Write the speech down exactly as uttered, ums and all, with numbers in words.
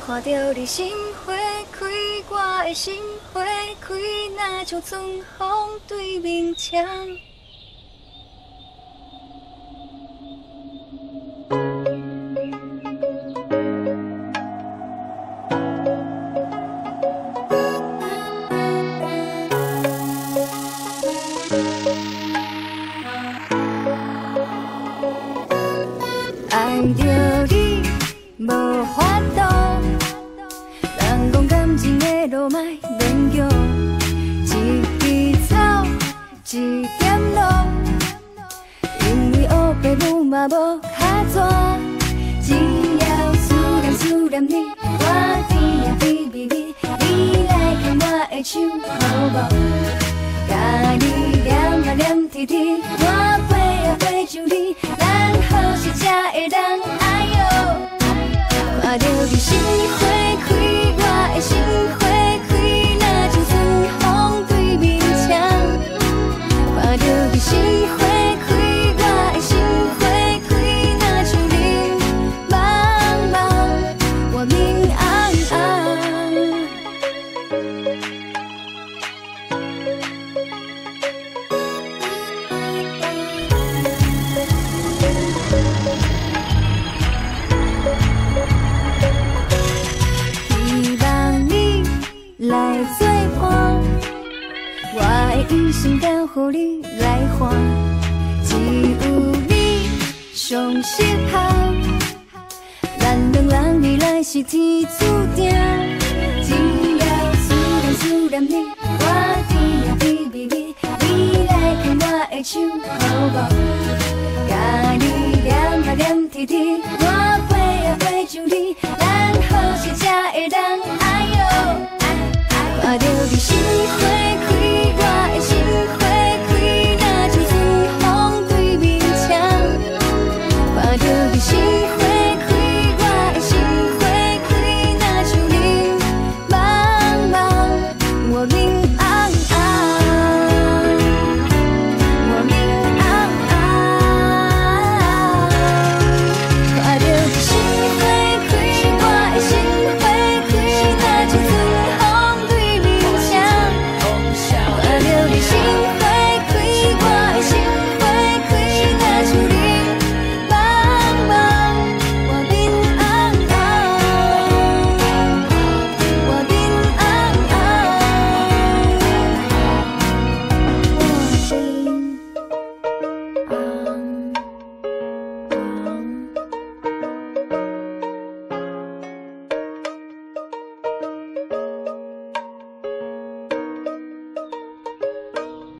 看着你心花开，我的心花开，若像春风对面墙。爱着你，无法度。人讲感情的路莫勉强，一枝草，一点露。因为黑白母嘛无卡纸，只要思念思念你，我甜呀甜蜜蜜，你来牵我的手好无？甲你念啊念甜甜，我飞啊飞上你，咱好是才会当哎呦。看着你心花开，我的心花开，若像春风对面墙。看着你心花开，我的心花开，若像林茫茫，我明暗暗。来作伴，我的一生交予你来换，只有你上适合。咱两人未来是天注定，只要思念思念你，我甜呀甜蜜蜜，你来牵我的手好无？甲你念啊念甜甜，我飞啊飞上你，咱好是才会当哎呦。看着你心花开。